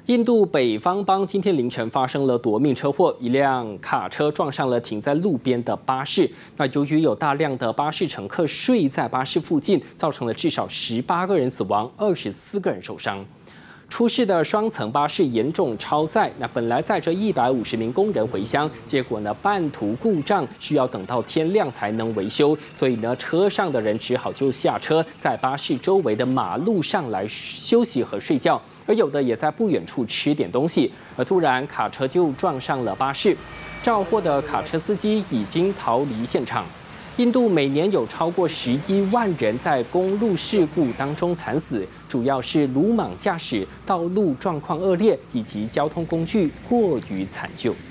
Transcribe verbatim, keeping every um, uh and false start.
印度北方邦今天凌晨发生了夺命车祸，一辆卡车撞上了停在路边的巴士。那由于有大量的巴士乘客睡在巴士附近，造成了至少十八个人死亡，二十四个人受伤。出事的双层巴士严重超载，那本来载着一百五十名工人回乡，结果呢半途故障，需要等到天亮才能维修，所以呢车上的人只好就下车，在巴士周围的马路上来休息和睡觉，而有的也在不远处吃点东西，而突然卡车就撞上了巴士，肇祸的卡车司机已经逃离现场。印度每年有超过十一万人在公路事故当中惨死，主要是鲁莽驾驶、道路状况恶劣以及交通工具过于残旧。